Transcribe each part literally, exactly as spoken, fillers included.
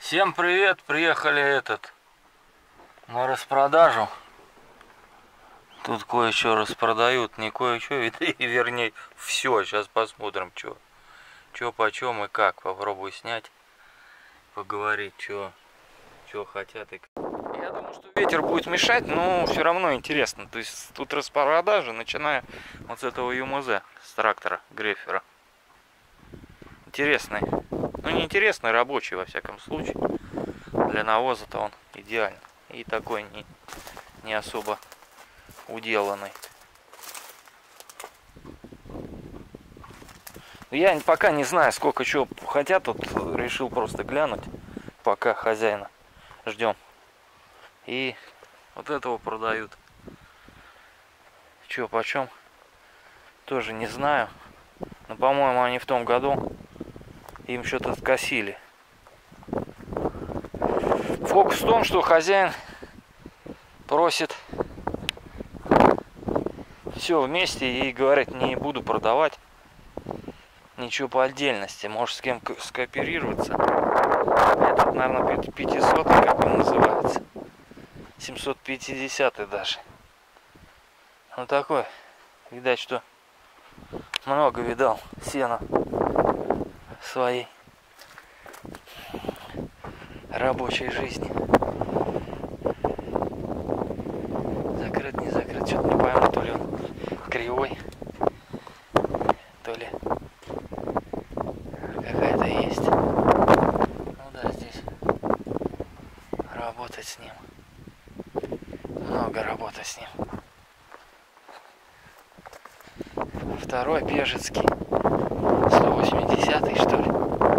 Всем привет! Приехали этот на распродажу. Тут кое-что распродают, не кое-что, вернее, все. Сейчас посмотрим, что, что почем и как. Попробую снять, поговорить, что, что хотят и как. Я думаю, что ветер будет мешать, но все равно интересно. То есть тут распродажа, начиная вот с этого ЮМЗ, с трактора Греффера. Интересный. Ну, не интересный, рабочий, во всяком случае. Для навоза-то он идеально. И такой не, не особо уделанный. Я пока не знаю, сколько чего хотят. Тут решил просто глянуть, пока хозяина ждем. И вот этого продают. Че, почем? Тоже не знаю. Но, по-моему, они в том году им что-то откосили. Фокус в том, что хозяин просит все вместе и говорит, не буду продавать ничего по отдельности. Может, с кем скооперироваться. Этот, наверное, пятисотый, как он называется. семьсот пятидесятый даже. Ну такой. Видать, что много видал сена своей рабочей жизни. Закрыт, не закрыт, что-то не пойму, то ли он кривой, то ли какая-то есть. Ну да, здесь работать с ним. Много работы с ним. Второй пежецкий. сто восьмидесятый, что ли.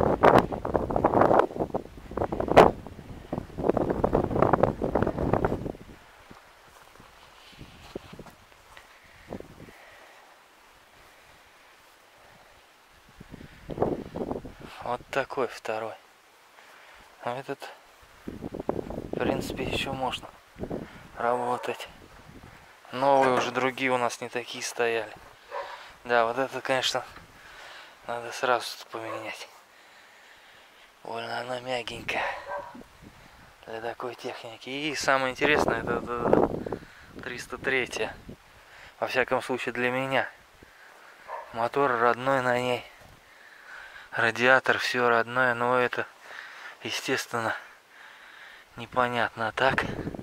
Вот такой второй. А этот, в принципе, еще можно работать. Новые уже другие у нас не такие стояли. Да, вот это, конечно, надо сразу поменять. Больно она мягенькая для такой техники. И самое интересное, это, это триста три. Во всяком случае для меня. Мотор родной на ней. Радиатор, все родное, но это, естественно, непонятно. А так,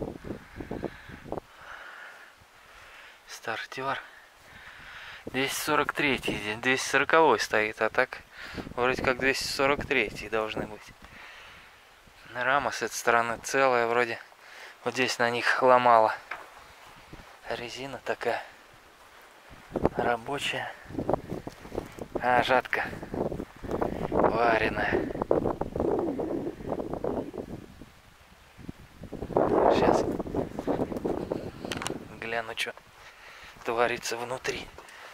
стартер двести сорок три, двести сорок стоит, а так вроде как двести сорок три должны быть. Рама с этой стороны целая, вроде вот здесь на них ломала. Резина такая рабочая. А, жатка вареная. Сейчас гляну, что творится внутри.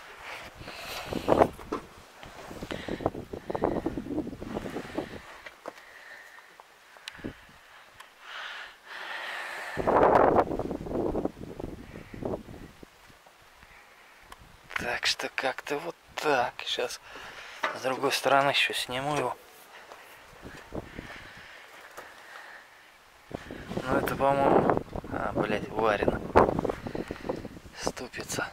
Так что как-то вот так. Сейчас с другой стороны еще сниму его. Ну это, по-моему... А, блядь, варено. Ступица.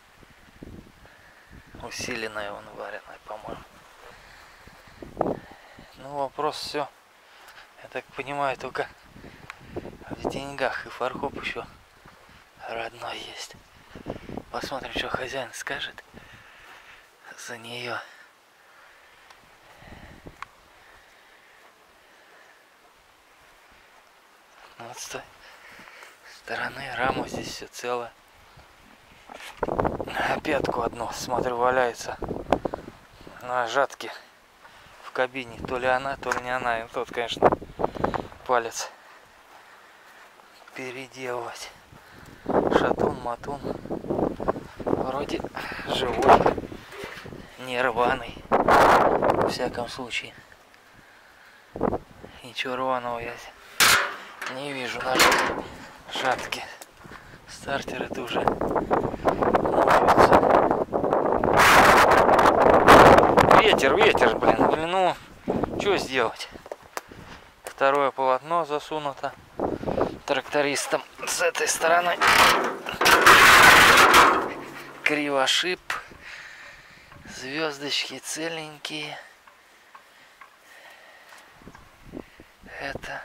Усиленная он вареная, по-моему. Ну вопрос все. Я так понимаю, только в деньгах. И фаркоп еще родной есть. Посмотрим, что хозяин скажет за нее. Вот с той стороны раму здесь все целое. Пятку одну, смотрю, валяется на жатке в кабине. То ли она, то ли не она. И тот, конечно, палец переделывать. Шатун, матун. Вроде живой, не рваный. Во всяком случае. Ничего рваного я не вижу на жатке. Стартер это уже мучается. Ветер, ветер, блин. Блин, ну, что сделать? Второе полотно засунуто трактористом с этой стороны. Кривошип. Звездочки целенькие. Это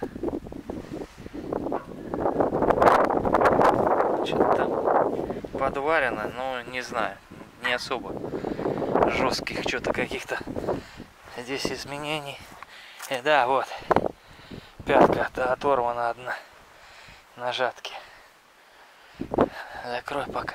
что-то там подварено, но не знаю, не особо жестких что-то каких-то здесь изменений. И да, вот пятка оторвана одна на жатке. Закрой пока.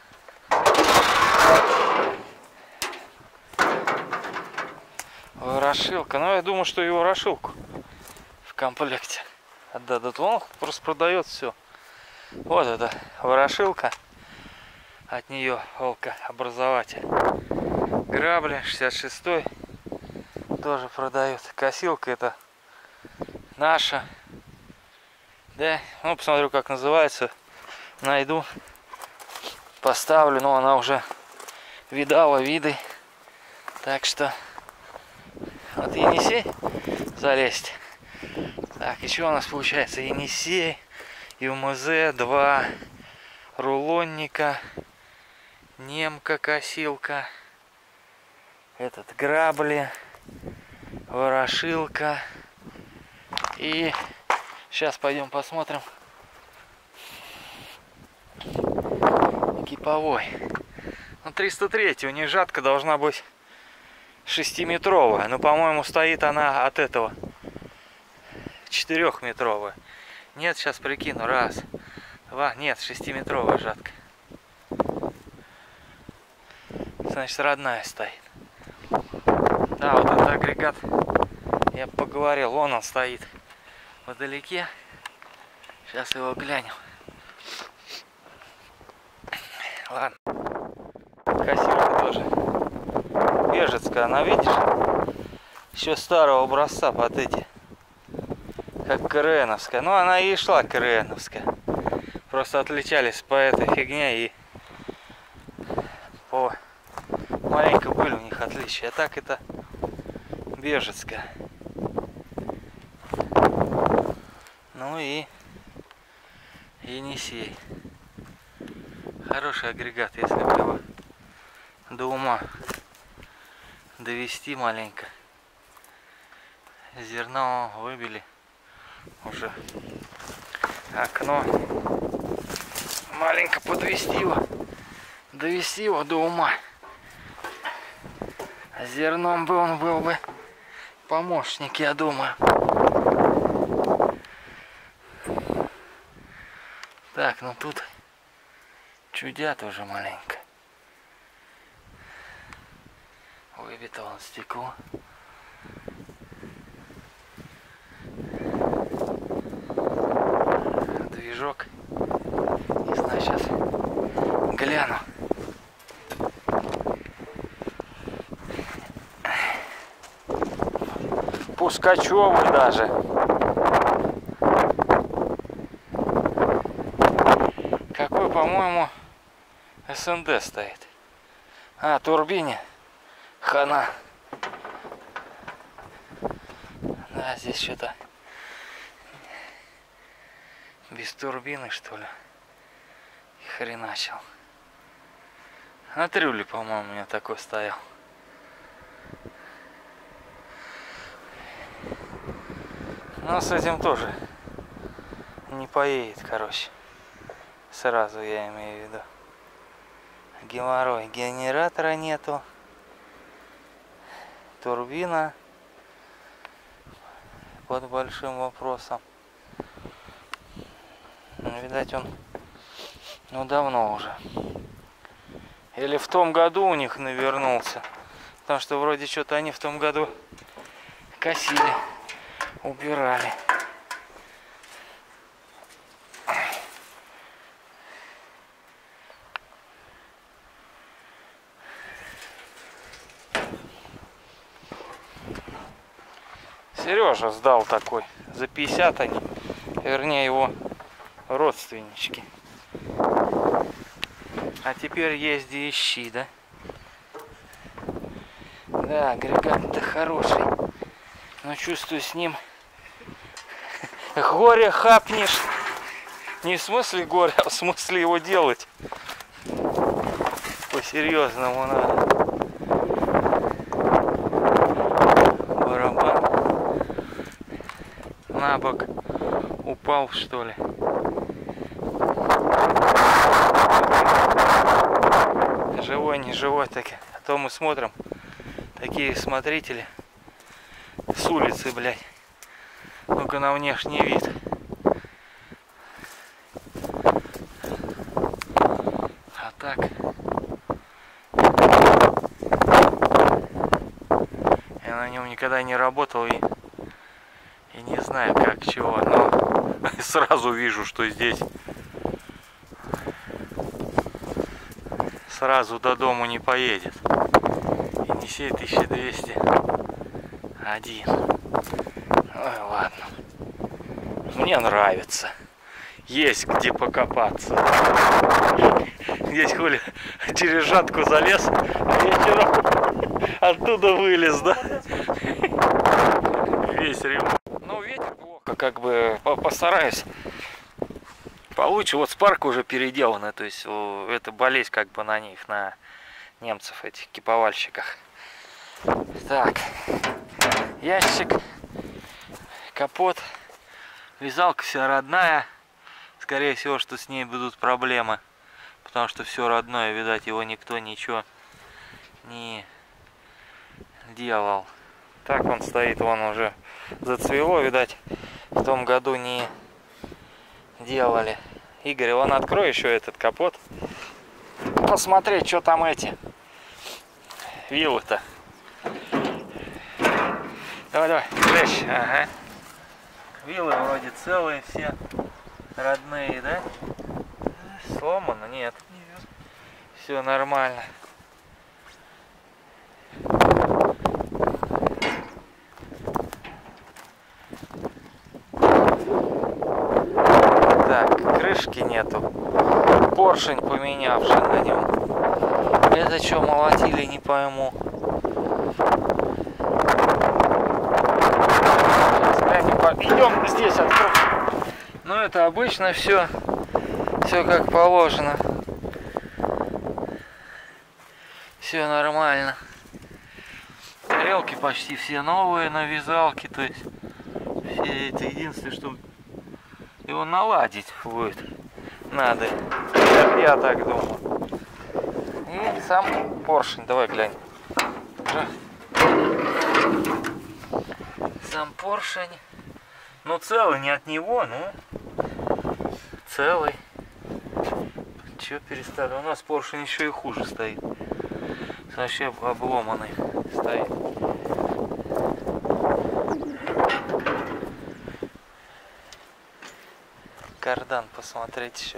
Ворошилка. Ну, я думаю, что и ворошилку в комплекте отдадут. Он просто продает все. Вот это ворошилка. От нее волкообразователь. Грабли шестьдесят шестой тоже продают. Косилка это наша. Да, ну посмотрю, как называется. Найду. Поставлю, но она уже видала виды. Так что вот Енисей залезть. Так, еще у нас получается Енисей, ЮМЗ, два рулонника, немка, косилка, этот грабли, ворошилка. И сейчас пойдем посмотрим киповой. Ну, триста три, у них жатка должна быть шестиметровая, но, по-моему, стоит она от этого четырехметровая. Нет, сейчас прикину. Раз, два, нет, шестиметровая жатка. Значит, родная стоит. Да, вот этот агрегат, я поговорил, вон он стоит вдалеке. Сейчас его глянем. Ладно. Косилка тоже бежецкая, она, видишь, еще старого образца под эти, как КРНовская. Ну, она и шла КРНовская. Просто отличались по этой фигне и по маленько были у них отличия. А так это бежецкая. Ну и Енисей. Хороший агрегат, если бы его до ума довести маленько. Зерно выбили уже. Окно. Маленько подвести его. Довести его до ума. Зерном бы он был бы помощник, я думаю. Так, ну тут чудят уже маленько. Выбито вон стекло. Движок. Не знаю, сейчас гляну. Пускачевый даже. Какой, по-моему, СНД стоит. А, турбине. Хана. Да, здесь что-то без турбины, что ли. Хреначил. На трюле, по-моему, у меня такой стоял. Но с этим тоже не поедет, короче. Сразу я имею в виду. Геморрой. Генератора нету. Турбина под большим вопросом. Видать, он ну давно уже. Или в том году у них навернулся. Потому что вроде что-то они в том году косили, убирали. Сережа сдал такой. За пятьдесят они. Вернее, его родственнички. А теперь езди ищи, да? Да, агрегат-то хороший. Но чувствую, с ним Горе хапнешь. Не в смысле горе, а в смысле его делать. По-серьезному надо. Барабан на бок упал, что ли. Живой, не живой, так. А то мы смотрим, такие смотрители с улицы, блядь. Ну-ка на внешний вид. А так. Я на нем никогда не работал и, и не знаю как, чего, но сразу вижу, что здесь сразу до дому не поедет. Енисей тысяча двести один. Ой, ладно. Мне нравится. Есть где покопаться. Здесь хули через жатку залез, а вечером оттуда вылез, да? Весь ремонт. Ну, ветер плохо, как бы постараюсь получше. Вот спарка уже переделана, то есть это болезнь как бы на них, на немцев, этих киповальщиках. Так, ящик, капот, вязалка вся родная. Скорее всего, что с ней будут проблемы, потому что все родное, видать, его никто ничего не делал. Так он стоит, он уже зацвело, видать, в том году не делали. Игорь, вон открой еще этот капот, посмотреть, что там эти вилы-то. Давай, давай, лечь. Ага. Вилы вроде целые все, родные, да? Сломано? Нет. Нет. Все нормально. Так, крышки нету. Поршень поменявший на нем. Это что, молотили, не пойму. Идем здесь откроем. Ну это обычно все, все как положено. Все нормально. Тарелки почти все новые на вязалке, то есть все это единственное, что его наладить будет. Надо. Я, я так думаю. И сам поршень. Давай глянь. Сам поршень. Ну целый, не от него, ну целый. Че перестали? У нас поршень еще и хуже стоит. Вообще обломанный стоит. Кардан посмотреть еще.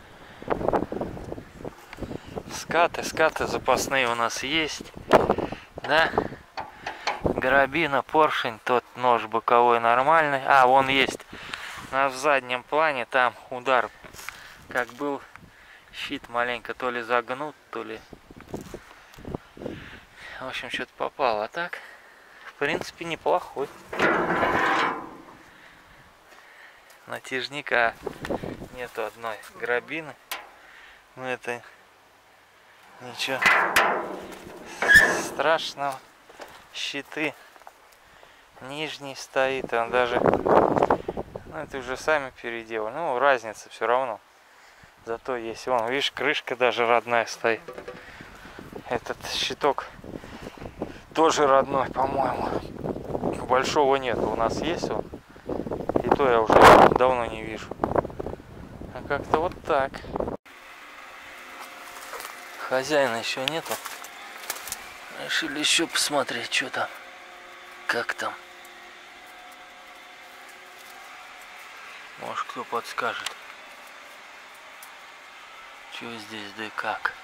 Скаты, скаты запасные у нас есть. Да? Грабина, поршень, тот нож боковой нормальный. А, вон есть на в заднем плане, там удар, как был, щит маленько то ли загнут, то ли... В общем, что-то попало. А так, в принципе, неплохой. Натяжника нету одной грабины. Но это ничего страшного. Щиты. Нижний стоит, он даже... Ну, это уже сами переделали. Ну, разница все равно. Зато есть. Вон, видишь, крышка даже родная стоит. Этот щиток тоже родной, по-моему. Большого нет. У нас есть он. И то я уже давно не вижу. А как-то вот так. Хозяина еще нету. Решили еще посмотреть, что там. Как там. Может, кто подскажет. Что здесь, да и как.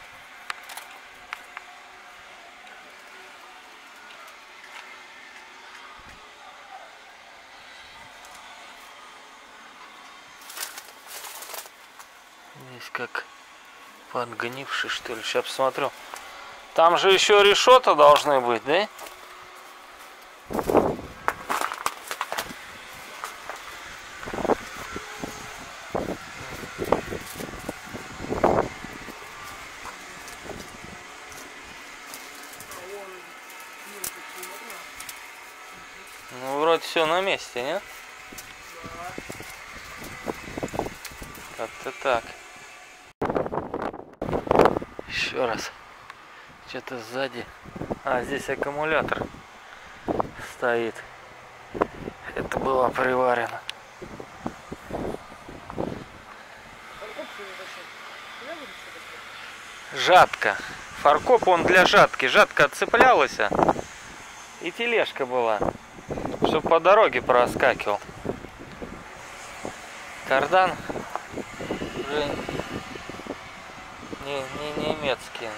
Здесь как подгнивший, что ли. Сейчас посмотрю. Там же еще решета должны быть, да? все на месте, нет? Как-то так. Еще раз. Что-то сзади. А, здесь аккумулятор стоит. Это было приварено. Жатка. Фаркоп он для жатки. Жатка отцеплялась. И тележка была. Чтобы по дороге проскакивал. Кардан уже не, не немецкий.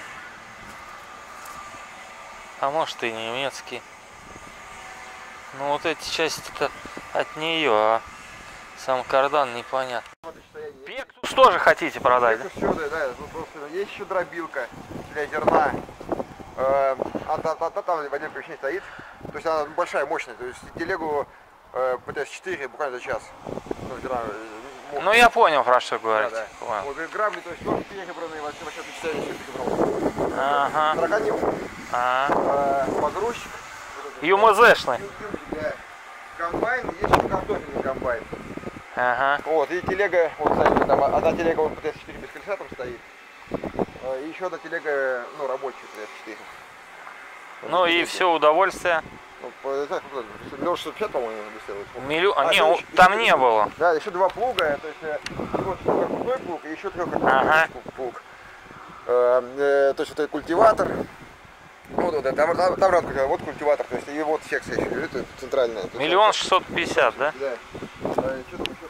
А может и немецкий. Ну вот эти части-то от нее, а сам кардан непонятно. Пектус тоже хотите продать? Пектус еще, да, да, есть еще дробилка для зерна. А, а, а, а там в отдельном помещении стоит. То есть она большая, мощная. То есть телегу э, пэ тэ эс четыре буквально за час. Ну, зерна, ну я понял, про что говорить. Да, да. Вот, и грабли, то есть тоже перебранные, вообще, вообще впечатление, все перебрал. Ага. Крокодил. Ага. Э, погрузчик. ЮМЗшный. Да. Комбайн, есть еще картофельный комбайн. Ага. Вот, и телега, вот, кстати, там одна телега вот пэ тэ эс четыре без колеса там стоит. И еще одна телега, ну, рабочая пэ тэ эс четыре. Ну и все удовольствие. Ну, миллион шестьсот пятьдесят, по-моему, висел. Миллион... А, а, не, еще, там еще, не было. Да, еще два плуга, то есть вот трехкрутной плуг и еще трехкрутной ага. плуг. Э, э, то есть вот этот культиватор. Вот, вот, там, там, там рад, вот культиватор, то есть и вот секция еще, это центральная. Миллион шестьсот пятьдесят, да? Да. А, что там еще?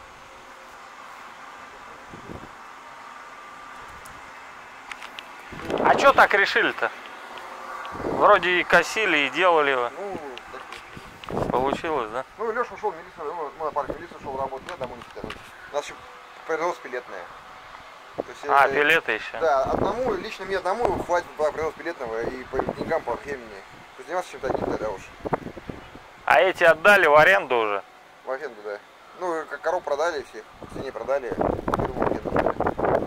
А что так решили-то? Вроде и косили, и делали его. Ну, получилось, да? Ну, Леша ушел в милицию, ну, мой парень в милицию ушел работать, я домой не тянуть. У нас еще производство пилетное. Есть, а, э, пилеты еще? Да, одному, лично мне одному хватит по производству пилетного и по деньгам, по времени. То есть заниматься чем-то одним тогда уж. А эти отдали в аренду уже? В аренду, да. Ну, как коров продали всех, свиней продали, фирму в аренду сдали.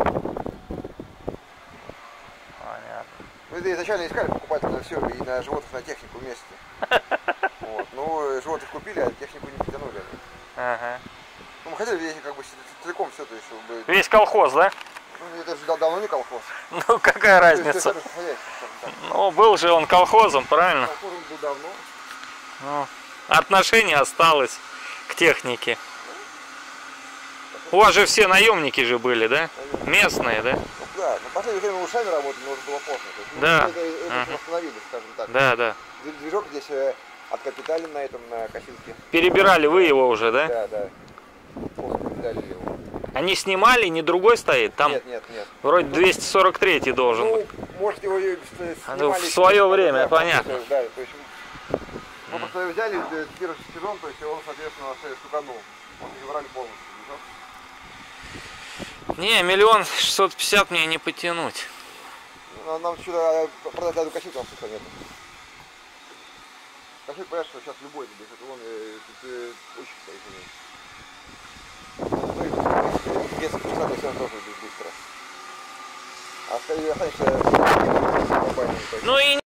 Понятно. Ну, это изначально искали покупателя на все, и на животных, на технику вместе. Вот. Ну, животных купили, а технику не потянули. Ага. Ну, мы хотели как бы целиком все, то есть, чтобы... Весь колхоз, да? Ну, это же давно не колхоз. Ну, какая разница? То есть, это, ну, был же он колхозом, правильно? колхозом был давно. Ну, отношение осталось к технике. У вас же все наемники же были, да? Местные, да? Ну, да, но в последнее время мы сами работали, но уже было поздно. То есть, да. Мы это, это uh-huh. остановили, скажем так. Да, да. Движок здесь э, откапитален на этом, на косилке. Перебирали вы его уже, да? Да, да. Откапиталили его. Они снимали, не другой стоит? Там нет, нет, нет. Вроде двести сорок третий должен ну, быть. Может его снимали... В свое да, время, да, понятно. Да, то есть мы просто взяли первый сезон, то есть он, соответственно, стуканул. Он забрали полностью. Не, миллион шестьсот пятьдесят мне не потянуть. Ну, нам сюда продать эту косилку, нам смысла нет. Косилка, понятно, что сейчас любой здесь, это он э, очень стоит. Ну и детский часа, все равно тоже быстро. А останешься... Ну и